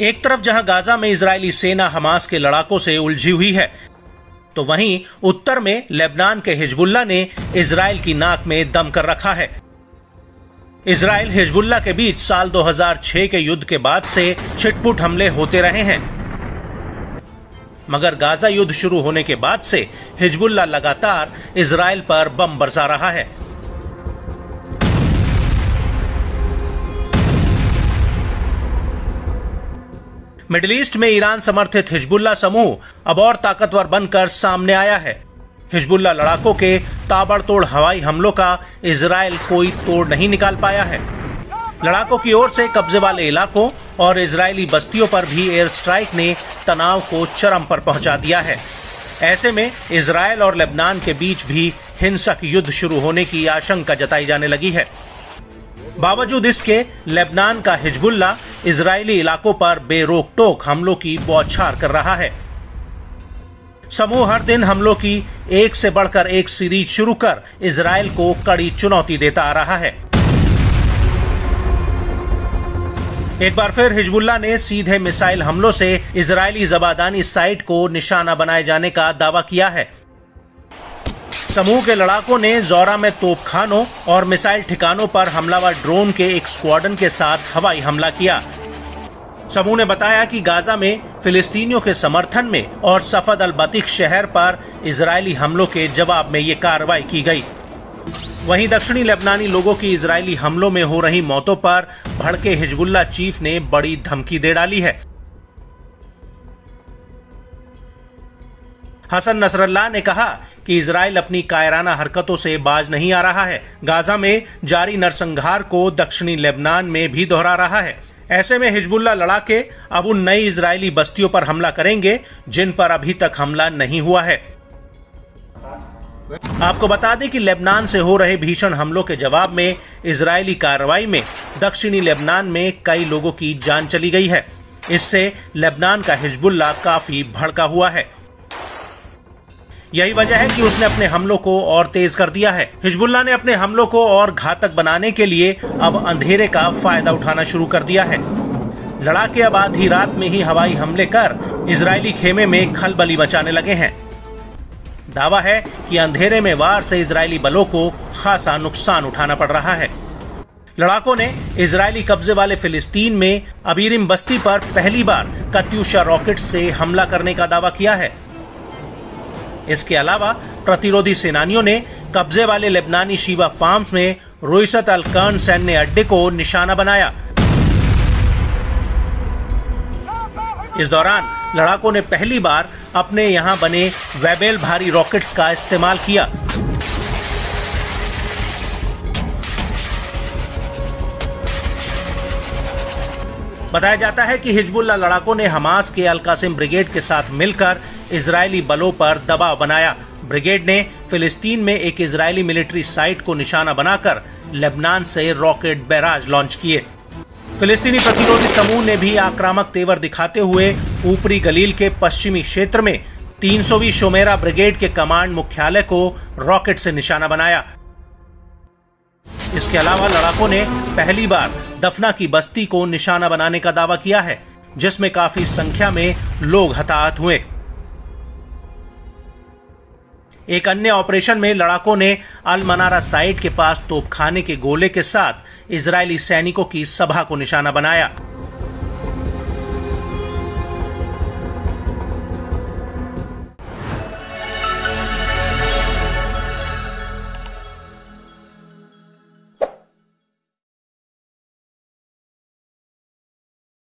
एक तरफ जहां गाजा में इजरायली सेना हमास के लड़ाकों से उलझी हुई है, तो वहीं उत्तर में लेबनान के हिजबुल्लाह ने इजरायल की नाक में दम कर रखा है। इजरायल हिजबुल्लाह के बीच साल 2006 के युद्ध के बाद से छिटपुट हमले होते रहे हैं, मगर गाजा युद्ध शुरू होने के बाद से हिजबुल्लाह लगातार इजरायल पर बम बरसा रहा है। मिडिल ईस्ट में ईरान समर्थित हिजबुल्लाह समूह अब और ताकतवर बनकर सामने आया है। हिजबुल्लाह लड़ाकों के ताबड़तोड़ हवाई हमलों का इजरायल कोई तोड़ नहीं निकाल पाया है। लड़ाकों की ओर से कब्जे वाले इलाकों और इजरायली बस्तियों पर भी एयर स्ट्राइक ने तनाव को चरम पर पहुंचा दिया है। ऐसे में इजरायल और लेबनान के बीच भी हिंसक युद्ध शुरू होने की आशंका जताई जाने लगी है। बावजूद इसके लेबनान का हिजबुल्लाह इजरायली इलाकों पर बेरोक टोक हमलों की बौछार कर रहा है। समूह हर दिन हमलों की एक से बढ़कर एक सीरीज शुरू कर इजरायल को कड़ी चुनौती देता आ रहा है। एक बार फिर हिजबुल्लाह ने सीधे मिसाइल हमलों से इजरायली जबादानी साइट को निशाना बनाए जाने का दावा किया है। समूह के लड़ाकों ने जोरा में तोपखानों और मिसाइल ठिकानों पर हमलावर ड्रोन के एक स्क्वाड्रन के साथ हवाई हमला किया। समूह ने बताया कि गाजा में फिलिस्तीनियों के समर्थन में और सफद अल बतीख शहर पर इजरायली हमलों के जवाब में ये कार्रवाई की गई। वहीं दक्षिणी लेबनानी लोगों की इजरायली हमलों में हो रही मौतों पर भड़के हिजबुल्लाह चीफ ने बड़ी धमकी दे डाली है। हसन नसरल्लाह ने कहा कि इजरायल अपनी कायराना हरकतों से बाज नहीं आ रहा है। गाजा में जारी नरसंहार को दक्षिणी लेबनान में भी दोहरा रहा है। ऐसे में हिजबुल्लाह लड़ाके अब उन नई इजरायली बस्तियों पर हमला करेंगे जिन पर अभी तक हमला नहीं हुआ है। आपको बता दें कि लेबनान से हो रहे भीषण हमलों के जवाब में इजरायली कार्रवाई में दक्षिणी लेबनान में कई लोगों की जान चली गई है। इससे लेबनान का हिजबुल्लाह काफी भड़का हुआ है। यही वजह है कि उसने अपने हमलों को और तेज कर दिया है। हिजबुल्लाह ने अपने हमलों को और घातक बनाने के लिए अब अंधेरे का फायदा उठाना शुरू कर दिया है। लड़ाके अब आधी रात में ही हवाई हमले कर इजरायली खेमे में खलबली मचाने लगे हैं। दावा है कि अंधेरे में वार से इजरायली बलों को खासा नुकसान उठाना पड़ रहा है। लड़ाकों ने इजरायली कब्जे वाले फिलिस्तीन में अबीरिम बस्ती पर पहली बार कत्यूशा रॉकेट से हमला करने का दावा किया है। इसके अलावा प्रतिरोधी सेनानियों ने कब्जे वाले लेबनानी शीबा फार्म्स में रोइसत अल कर्न सैन्य अड्डे को निशाना बनाया। इस दौरान लड़ाकों ने पहली बार अपने यहां बने वेबेल भारी रॉकेट्स का इस्तेमाल किया। बताया जाता है कि हिजबुल्लाह लड़ाकों ने हमास के अल कासिम ब्रिगेड के साथ मिलकर इजरायली बलों पर दबाव बनाया। ब्रिगेड ने फिलिस्तीन में एक इजरायली मिलिट्री साइट को निशाना बनाकर लेबनान से रॉकेट बैराज लॉन्च किए। फिलिस्तीनी प्रतिरोधी समूह ने भी आक्रामक तेवर दिखाते हुए ऊपरी गलील के पश्चिमी क्षेत्र में 300वीं शोमेरा ब्रिगेड के कमांड मुख्यालय को रॉकेट से निशाना बनाया। इसके अलावा लड़ाकों ने पहली बार दफना की बस्ती को निशाना बनाने का दावा किया है, जिसमें काफी संख्या में लोग हताहत हुए। एक अन्य ऑपरेशन में लड़ाकों ने अल मनारा साइट के पास तोपखाने के गोले के साथ इजरायली सैनिकों की सभा को निशाना बनाया।